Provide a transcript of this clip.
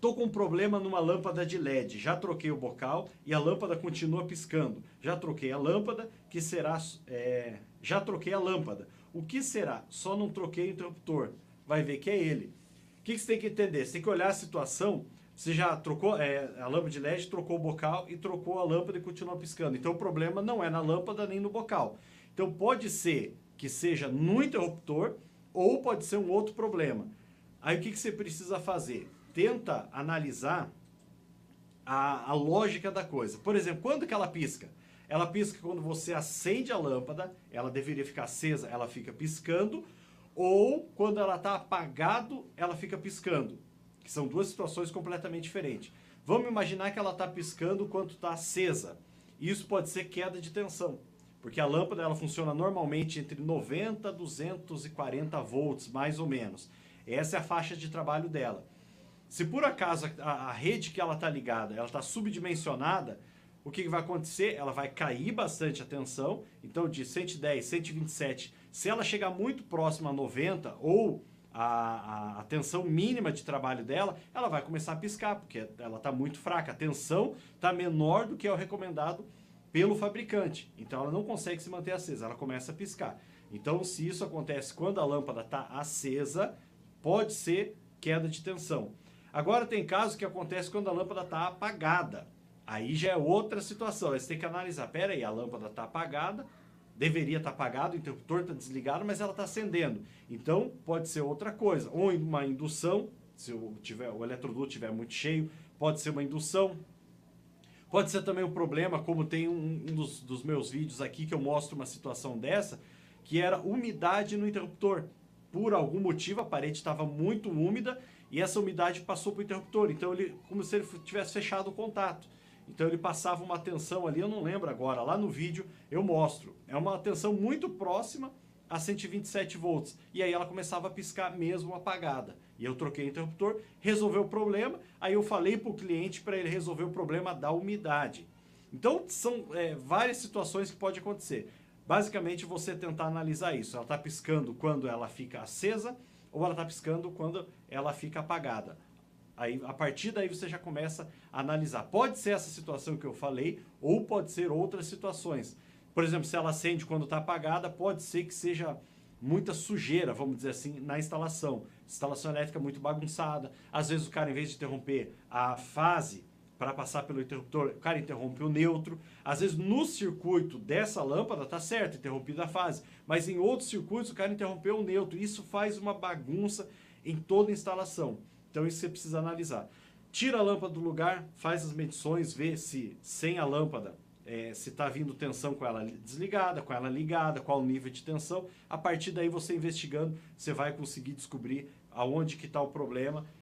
tô com um problema numa lâmpada de LED, já troquei o bocal e a lâmpada continua piscando. Já troquei a lâmpada, que será... já troquei a lâmpada. O que será? Só não troquei o interruptor. Vai ver que é ele. O que você tem que entender? Você tem que olhar a situação. Você já trocou a lâmpada de LED, trocou o bocal e trocou a lâmpada e continua piscando. Então o problema não é na lâmpada nem no bocal. Então pode ser que seja no interruptor ou pode ser um outro problema. Aí o que você precisa fazer? Tenta analisar a lógica da coisa. Por exemplo, quando que ela pisca? Ela pisca quando você acende a lâmpada, ela deveria ficar acesa, ela fica piscando, ou quando ela está apagado, ela fica piscando, que são duas situações completamente diferentes. Vamos imaginar que ela está piscando quando está acesa. Isso pode ser queda de tensão, porque a lâmpada ela funciona normalmente entre 90 a 240 volts, mais ou menos. Essa é a faixa de trabalho dela. Se por acaso a rede que ela está ligada, ela está subdimensionada, o que vai acontecer? Ela vai cair bastante a tensão, então de 110, 127, se ela chegar muito próximo a 90 ou a tensão mínima de trabalho dela, ela vai começar a piscar, porque ela está muito fraca, a tensão está menor do que é o recomendado pelo fabricante, então ela não consegue se manter acesa, ela começa a piscar. Então se isso acontece quando a lâmpada está acesa, pode ser queda de tensão. Agora tem casos que acontece quando a lâmpada está apagada. Aí já é outra situação, aí você tem que analisar, pera aí, a lâmpada está apagada, deveria estar apagado, o interruptor está desligado, mas ela está acendendo. Então pode ser outra coisa, ou uma indução, se o eletroduto estiver muito cheio, pode ser uma indução. Pode ser também um problema, como tem um dos meus vídeos aqui que eu mostro uma situação dessa, que era umidade no interruptor. Por algum motivo a parede estava muito úmida e essa umidade passou para o interruptor. Então ele, como se ele tivesse fechado o contato. Então ele passava uma tensão ali, eu não lembro agora, lá no vídeo eu mostro. É uma tensão muito próxima a 127 volts. E aí ela começava a piscar mesmo apagada. E eu troquei o interruptor, resolveu o problema, aí eu falei para o cliente para ele resolver o problema da umidade. Então são várias situações que pode acontecer. Basicamente você tentar analisar isso. Ela está piscando quando ela fica acesa ou ela está piscando quando ela fica apagada. Aí, a partir daí você já começa a analisar. Pode ser essa situação que eu falei ou pode ser outras situações. Por exemplo, se ela acende quando está apagada, pode ser que seja muita sujeira, vamos dizer assim, na instalação. Instalação elétrica muito bagunçada. Às vezes o cara, em vez de interromper a fase para passar pelo interruptor, o cara interrompe o neutro. Às vezes no circuito dessa lâmpada está certo, interrompida a fase. Mas em outros circuitos o cara interrompeu o neutro. Isso faz uma bagunça em toda a instalação. Então isso você precisa analisar. Tira a lâmpada do lugar, faz as medições, vê se sem a lâmpada, se está vindo tensão com ela desligada, com ela ligada, qual o nível de tensão. A partir daí você investigando, você vai conseguir descobrir aonde que está o problema